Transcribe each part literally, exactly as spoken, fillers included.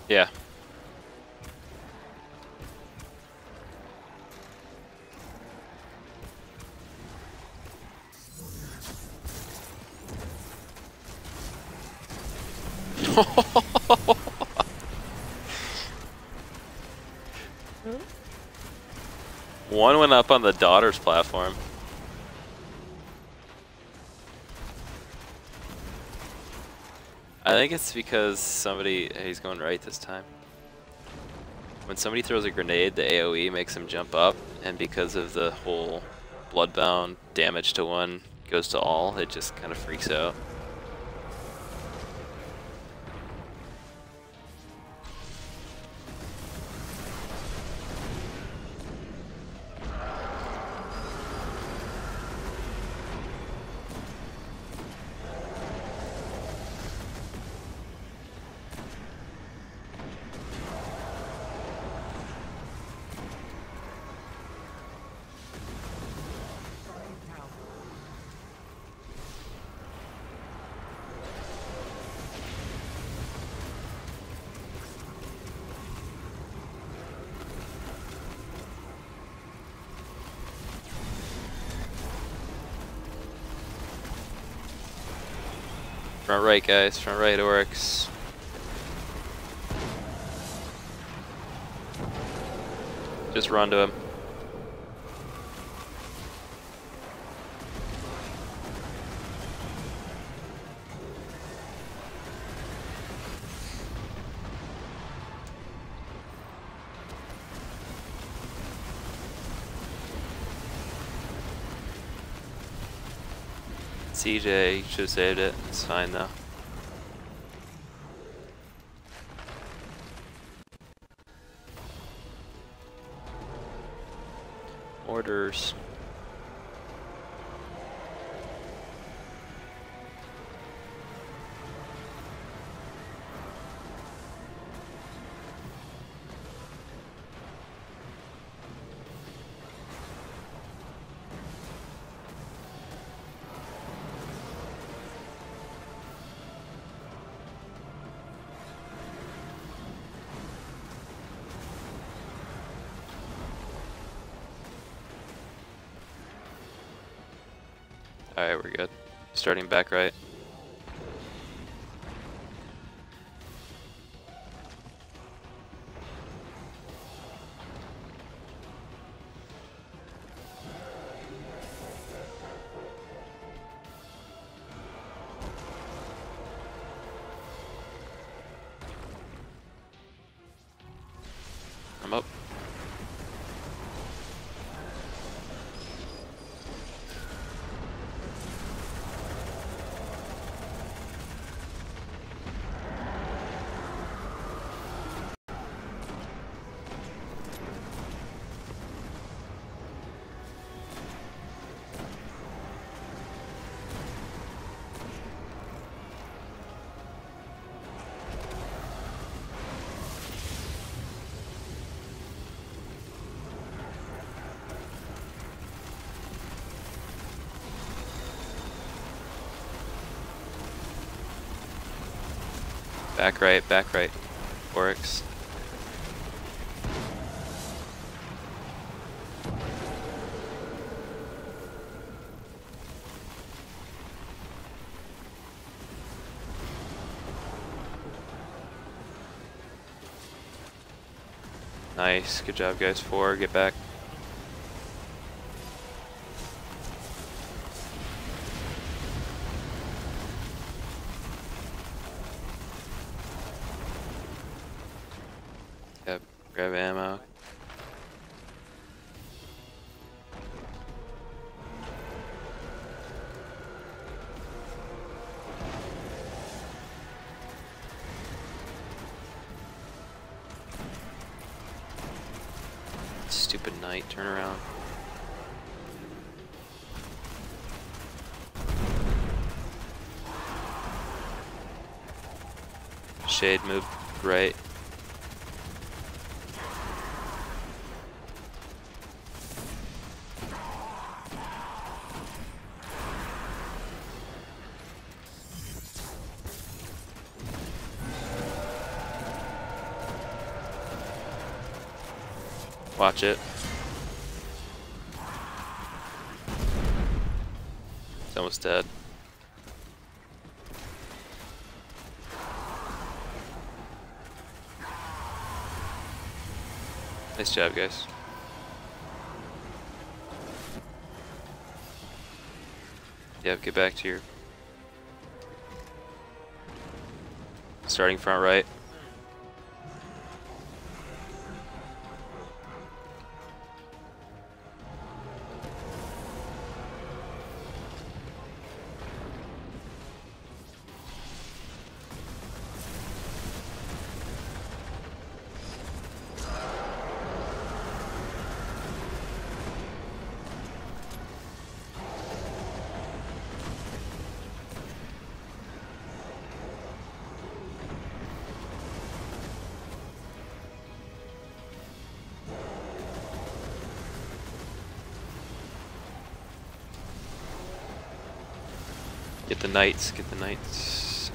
Yeah. One went up on the daughter's platform. I think it's because somebody, he's going right this time. When somebody throws a grenade, the AoE makes him jump up, and because of the whole bloodbound damage to one goes to all, it just kind of freaks out. Front right, guys. Front right, Oryx. Just run to him. C J, you should have saved it. It's fine though. Orders. Alright, we're good. Starting back right. I'm up. Back right, back right. Oryx. Nice, good job guys. Four, get back. Yep, grab ammo. Stupid knight, turn around. Shade, move right. Watch it. It's almost dead. Nice job, guys. Yep, get back to your starting front right. Get the knights, get the knights.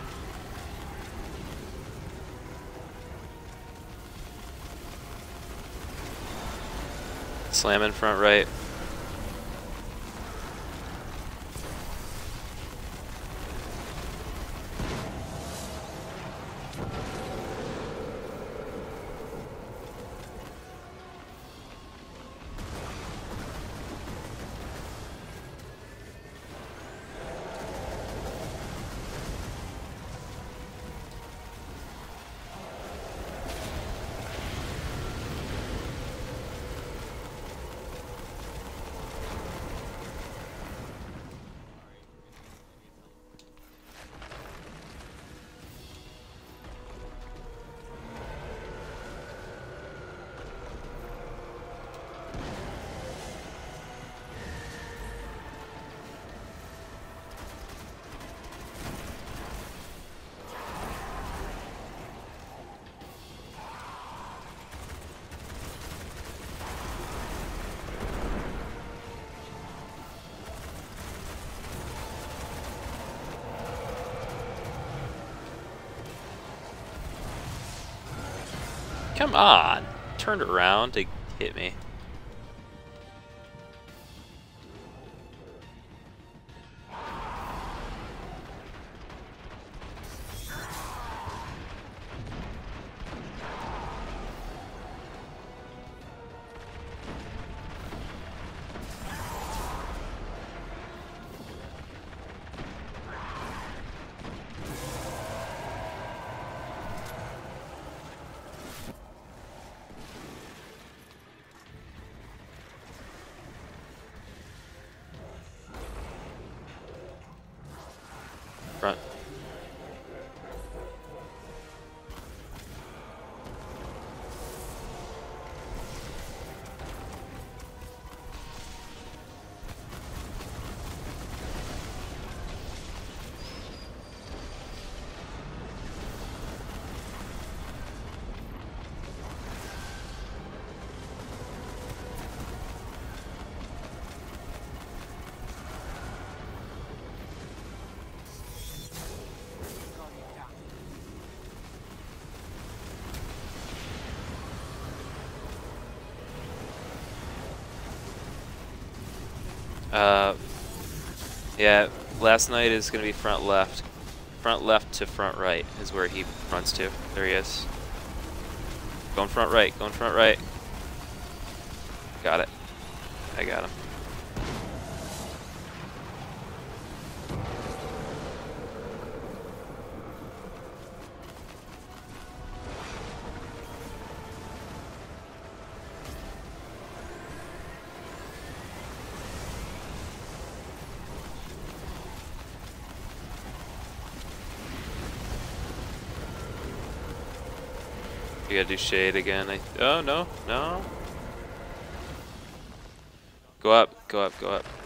Slam in front right. Come on! Turned around to hit me. Front. Uh, yeah, last night is going to be front left. Front left to front right is where he runs to. There he is. Going front right, going front right. Got it. I got him. You gotta do shade again. I, oh, no, no. Go up, go up, go up.